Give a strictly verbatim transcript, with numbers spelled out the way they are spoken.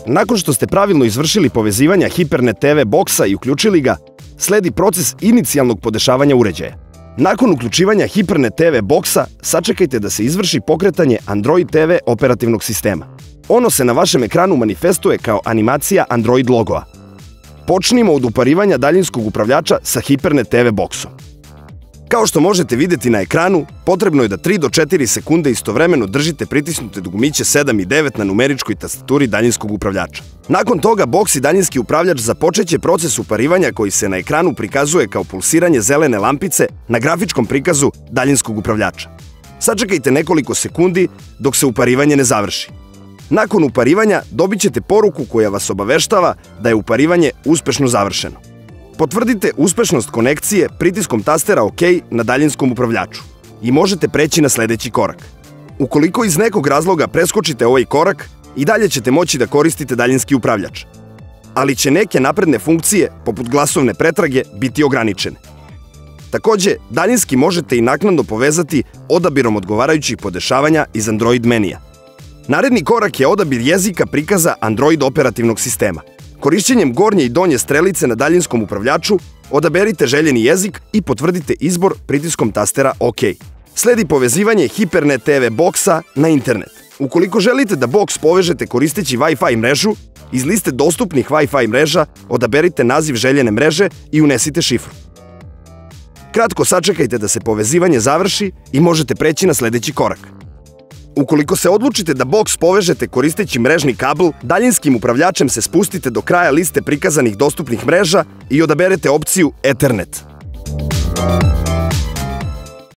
Nakon što ste pravilno izvršili povezivanja HiperNet te ve boksa i uključili ga, sledi proces inicijalnog podešavanja uređaja. Nakon uključivanja HiperNet te ve boksa, sačekajte da se izvrši pokretanje Android te ve operativnog sistema. Ono se na vašem ekranu manifestuje kao animacija Android logoa. Počnimo od uparivanja daljinskog upravljača sa HiperNet te ve boksom. Kao što možete vidjeti na ekranu, potrebno je da tri do četiri sekunde istovremeno držite pritisnute dugmiće sedam i devet na numeričkoj tastaturi daljinskog upravljača. Nakon toga, boks i daljinski upravljač započeće proces uparivanja koji se na ekranu prikazuje kao pulsiranje zelene lampice na grafičkom prikazu daljinskog upravljača. Sačekajte nekoliko sekundi dok se uparivanje ne završi. Nakon uparivanja dobit ćete poruku koja vas obaveštava da je uparivanje uspešno završeno. Potvrdite uspešnost konekcije pritiskom tastera OK na daljinskom upravljaču i možete preći na sledeći korak. Ukoliko iz nekog razloga preskočite ovaj korak, i dalje ćete moći da koristite daljinski upravljač, ali će neke napredne funkcije, poput glasovne pretrage, biti ograničene. Takođe, daljinski možete i naknadno povezati odabirom odgovarajućih podešavanja iz Android menija. Naredni korak je odabir jezika prikaza Android operativnog sistema. Korišćenjem gornje i donje strelice na daljinskom upravljaču odaberite željeni jezik i potvrdite izbor pritiskom tastera OK. Sledi povezivanje HiperNet te ve boksa na internet. Ukoliko želite da boks povežete koristeći Wi-Fi mrežu, iz liste dostupnih Wi-Fi mreža odaberite naziv željene mreže i unesite šifru. Kratko sačekajte da se povezivanje završi i možete preći na sledeći korak. Ukoliko se odlučite da boks povežete koristeći mrežni kabl, daljinskim upravljačem se spustite do kraja liste prikazanih dostupnih mreža i odaberete opciju Ethernet.